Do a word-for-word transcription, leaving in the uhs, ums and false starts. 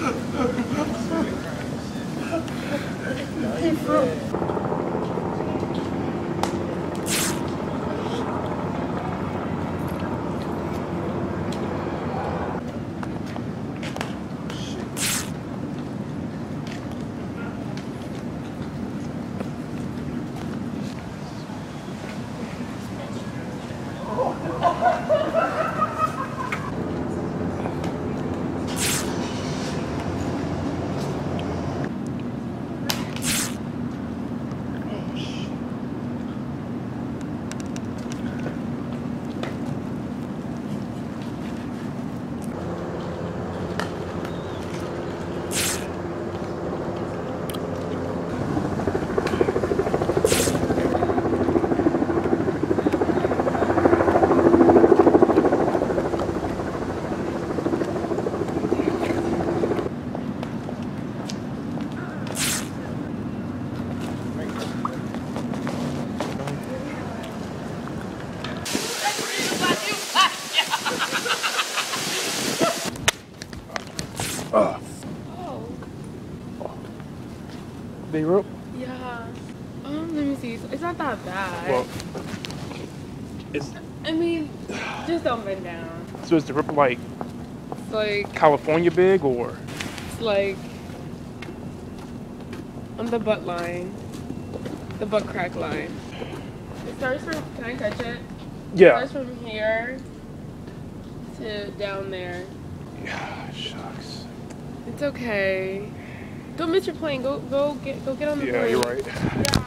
Uh. Oh. Big rope? Yeah. Um, let me see. It's not that bad. Well, it's. I mean, just don't bend down. So is the rope like It's like California big or? it's like on the butt line, the butt crack line. It starts from. Can I touch it? Yeah. It starts from here to down there. Yeah, shucks. It's okay. Don't miss your plane. Go, go get, go get on the Yeah, plane. you're right. Yeah.